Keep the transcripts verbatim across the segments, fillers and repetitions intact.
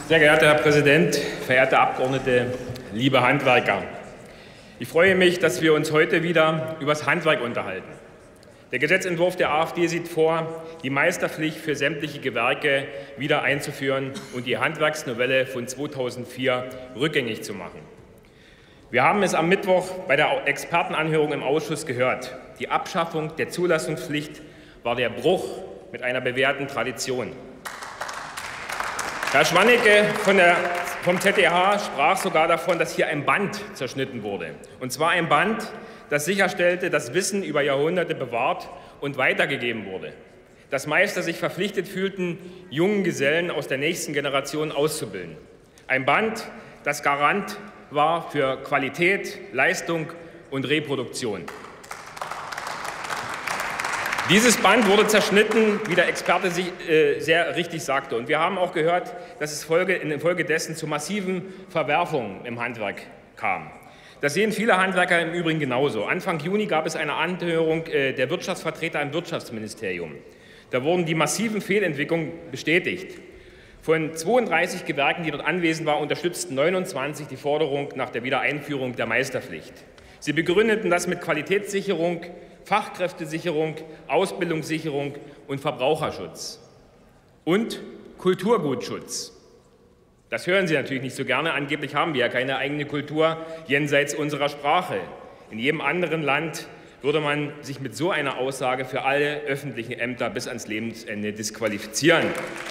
Sehr geehrter Herr Präsident, verehrte Abgeordnete, liebe Handwerker! Ich freue mich, dass wir uns heute wieder über das Handwerk unterhalten. Der Gesetzentwurf der AfD sieht vor, die Meisterpflicht für sämtliche Gewerke wieder einzuführen und die Handwerksnovelle von zweitausendvier rückgängig zu machen. Wir haben es am Mittwoch bei der Expertenanhörung im Ausschuss gehört. Die Abschaffung der Zulassungspflicht war der Bruch mit einer bewährten Tradition. Herr Schwannecke von der, vom Z D H sprach sogar davon, dass hier ein Band zerschnitten wurde. Und zwar ein Band, das sicherstellte, dass Wissen über Jahrhunderte bewahrt und weitergegeben wurde. Dass Meister sich verpflichtet fühlten, jungen Gesellen aus der nächsten Generation auszubilden. Ein Band, das Garant war für Qualität, Leistung und Reproduktion. Dieses Band wurde zerschnitten, wie der Experte sich äh, sehr richtig sagte. Und wir haben auch gehört, dass es Folge, infolgedessen zu massiven Verwerfungen im Handwerk kam. Das sehen viele Handwerker im Übrigen genauso. Anfang Juni gab es eine Anhörung äh, der Wirtschaftsvertreter im Wirtschaftsministerium. Da wurden die massiven Fehlentwicklungen bestätigt. Von zweiunddreißig Gewerken, die dort anwesend waren, unterstützten neunundzwanzig die Forderung nach der Wiedereinführung der Meisterpflicht. Sie begründeten das mit Qualitätssicherung, Fachkräftesicherung, Ausbildungssicherung und Verbraucherschutz und Kulturgutschutz. Das hören Sie natürlich nicht so gerne. Angeblich haben wir ja keine eigene Kultur jenseits unserer Sprache. In jedem anderen Land würde man sich mit so einer Aussage für alle öffentlichen Ämter bis ans Lebensende disqualifizieren.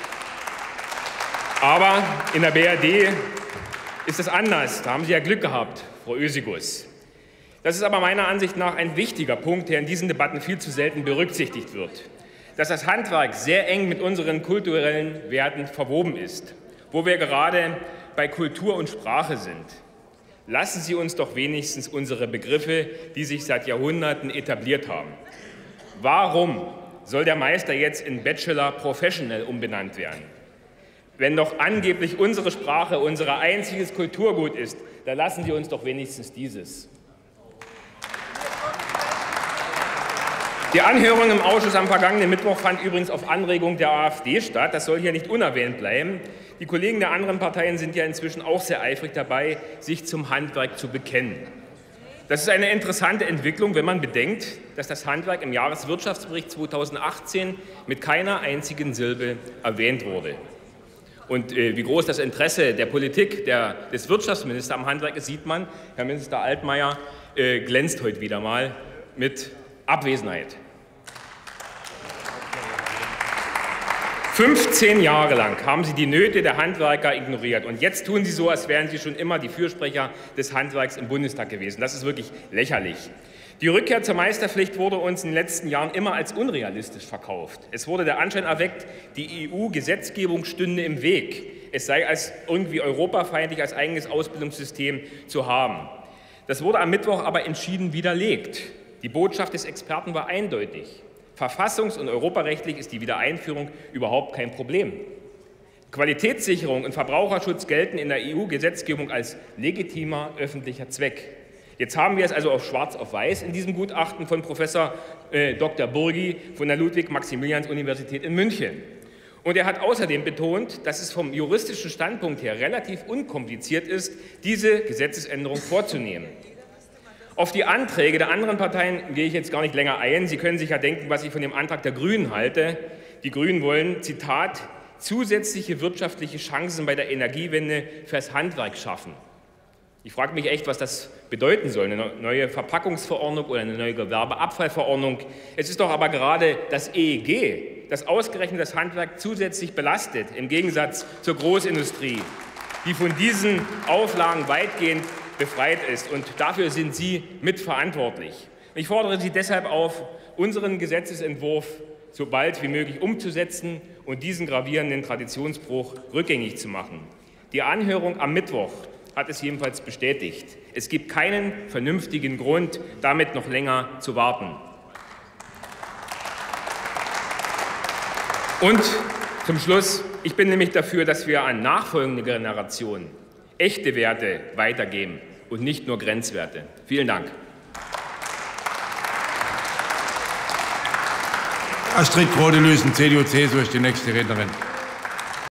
Aber in der B R D ist es anders. Da haben Sie ja Glück gehabt, Frau Ösigus. Das ist aber meiner Ansicht nach ein wichtiger Punkt, der in diesen Debatten viel zu selten berücksichtigt wird. Dass das Handwerk sehr eng mit unseren kulturellen Werten verwoben ist, wo wir gerade bei Kultur und Sprache sind. Lassen Sie uns doch wenigstens unsere Begriffe, die sich seit Jahrhunderten etabliert haben. Warum soll der Meister jetzt in Bachelor Professional umbenannt werden? Wenn doch angeblich unsere Sprache unser einziges Kulturgut ist, dann lassen Sie uns doch wenigstens dieses. Die Anhörung im Ausschuss am vergangenen Mittwoch fand übrigens auf Anregung der AfD statt. Das soll hier nicht unerwähnt bleiben. Die Kollegen der anderen Parteien sind ja inzwischen auch sehr eifrig dabei, sich zum Handwerk zu bekennen. Das ist eine interessante Entwicklung, wenn man bedenkt, dass das Handwerk im Jahreswirtschaftsbericht zweitausendachtzehn mit keiner einzigen Silbe erwähnt wurde. Und äh, wie groß das Interesse der Politik der, des Wirtschaftsministers am Handwerk ist, sieht man. Herr Minister Altmaier äh, glänzt heute wieder mal mit Abwesenheit. fünfzehn Jahre lang haben Sie die Nöte der Handwerker ignoriert. Und jetzt tun Sie so, als wären Sie schon immer die Fürsprecher des Handwerks im Bundestag gewesen. Das ist wirklich lächerlich. Die Rückkehr zur Meisterpflicht wurde uns in den letzten Jahren immer als unrealistisch verkauft. Es wurde der Anschein erweckt, die E U-Gesetzgebung stünde im Weg. Es sei als irgendwie europafeindlich als eigenes Ausbildungssystem zu haben. Das wurde am Mittwoch aber entschieden widerlegt. Die Botschaft des Experten war eindeutig. Verfassungs- und europarechtlich ist die Wiedereinführung überhaupt kein Problem. Qualitätssicherung und Verbraucherschutz gelten in der E U-Gesetzgebung als legitimer öffentlicher Zweck. Jetzt haben wir es also auf schwarz auf weiß in diesem Gutachten von Professor äh, Doktor Burgi von der Ludwig-Maximilians-Universität in München. Und er hat außerdem betont, dass es vom juristischen Standpunkt her relativ unkompliziert ist, diese Gesetzesänderung vorzunehmen. Auf die Anträge der anderen Parteien gehe ich jetzt gar nicht länger ein. Sie können sich ja denken, was ich von dem Antrag der Grünen halte. Die Grünen wollen, Zitat, zusätzliche wirtschaftliche Chancen bei der Energiewende fürs Handwerk schaffen. Ich frage mich echt, was das bedeuten soll, eine neue Verpackungsverordnung oder eine neue Gewerbeabfallverordnung. Es ist doch aber gerade das E E G, das ausgerechnet das Handwerk zusätzlich belastet, im Gegensatz zur Großindustrie, die von diesen Auflagen weitgehend befreit ist. Und dafür sind Sie mitverantwortlich. Ich fordere Sie deshalb auf, unseren Gesetzesentwurf so bald wie möglich umzusetzen und diesen gravierenden Traditionsbruch rückgängig zu machen. Die Anhörung am Mittwoch hat es jedenfalls bestätigt. Es gibt keinen vernünftigen Grund, damit noch länger zu warten. Und zum Schluss, ich bin nämlich dafür, dass wir an nachfolgende Generationen echte Werte weitergeben und nicht nur Grenzwerte. Vielen Dank. Astrid Grode-Lüßen, C D U C S U, ist die nächste Rednerin.